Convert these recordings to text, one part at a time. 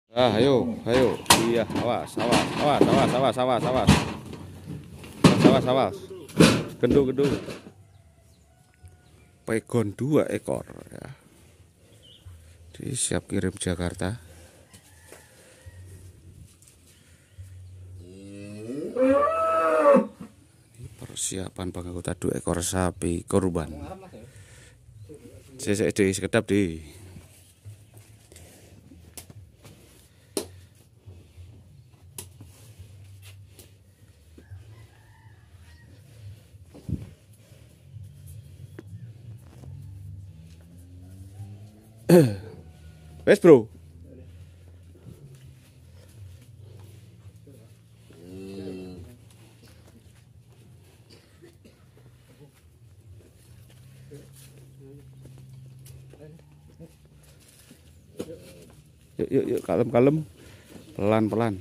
Ayo, ayo. Iya, awas, awas, awas, awas, awas, awas, awas. Awas, awas. Gendut, gendut. Pegon 2 ekor ya. Jadi siap kirim Jakarta. Ini persiapan pengangkutan 2 ekor sapi korban. Sesek di sekedap di. Wes bro. Yuk, yuk, yuk, kalem, kalem, pelan, pelan.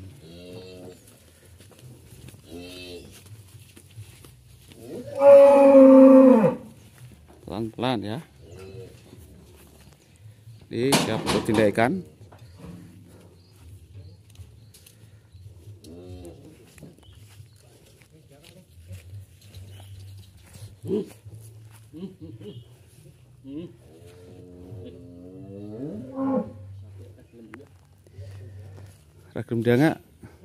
Pelan, pelan ya. Ini siap untuk tindakan. Ragam dia nggak?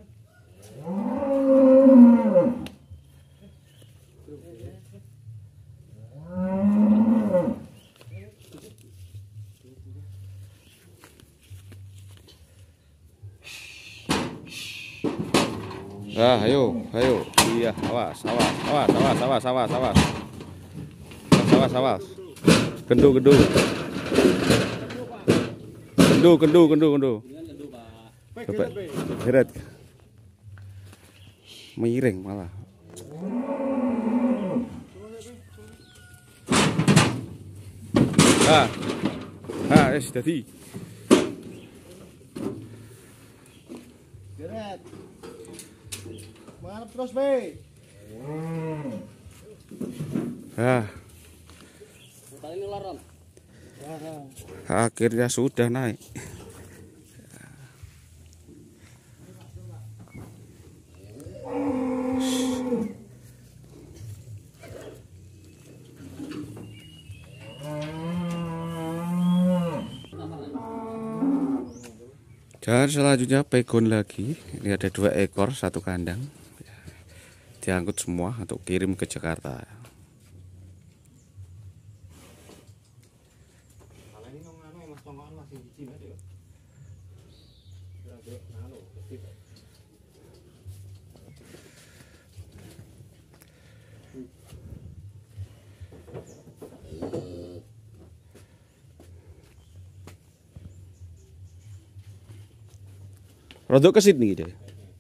Ayo, ayo. Iya, awas, awas, awas, awas, awas, awas, awas. Awas, awas. Gendu, gendu. Gendu, gendu, gendu, gendu. Coba berat. Miring malah. Jadi. Berat. Mantap terus, Be. Akhirnya sudah naik. Dan selanjutnya pegon lagi. Ini ada 2 ekor, 1 kandang. Diangkut semua untuk kirim ke Jakarta. Rodok ke sini deh.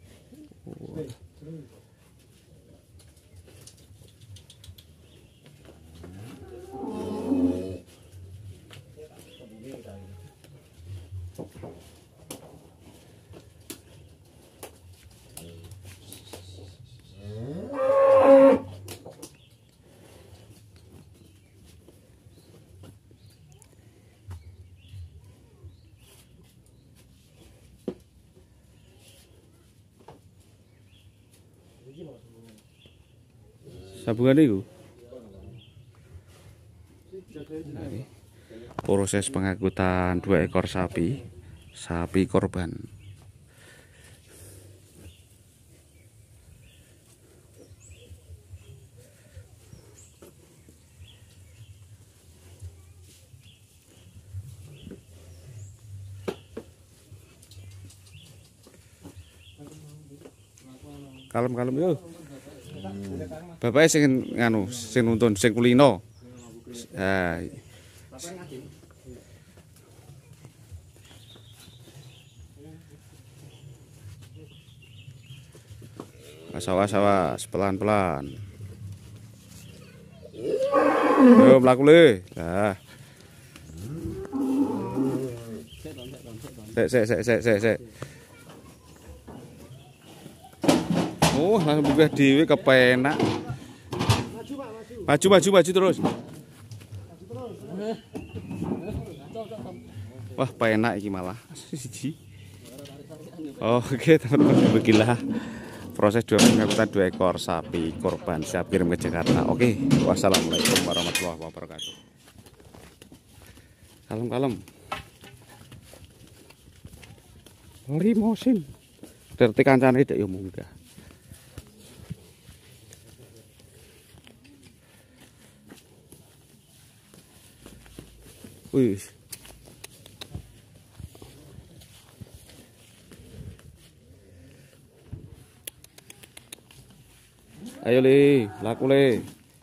Sabungan itu. Proses pengangkutan 2 ekor sapi korban. Kalem, kalem yo. Bapak sing nganu, sing nuntun, sing kulino. Awas, awas, pelan-pelan. Yo mlaku le. Lah. Sek. Oh, langsung buka dhewe kepenak. Maju terus. Wah, penak iki malah. Siji. Oke teman-teman, beginilah proses jual pengangkutan 2 ekor sapi korban siap kirim ke Jakarta. Oke, wassalamualaikum warahmatullahi wabarakatuh. Kalem. Limosin. Terti kancane dak yo munggah. Wih. Ayo Le, laku Le.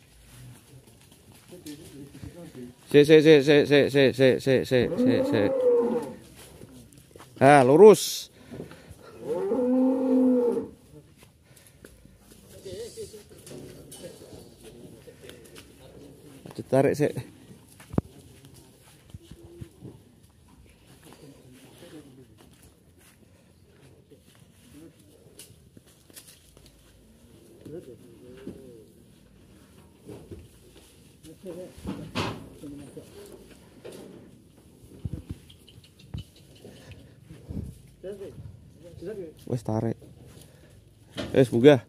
Se. Ah, lurus. Ditarik sih. Wes tarik. Wes munggah.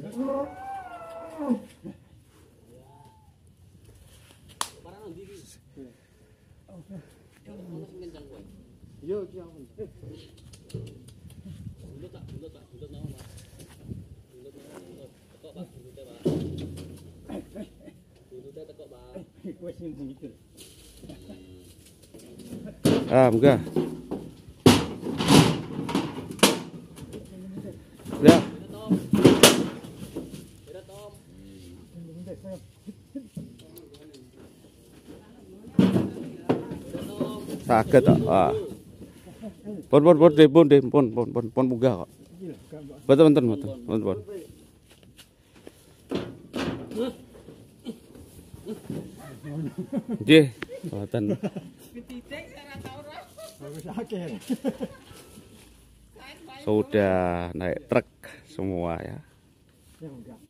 Ah, munggah. Ya. Sakit tak? Ah. Pon munggah kok. Betul. Nggih, mboten. Sudah naik truk semua ya.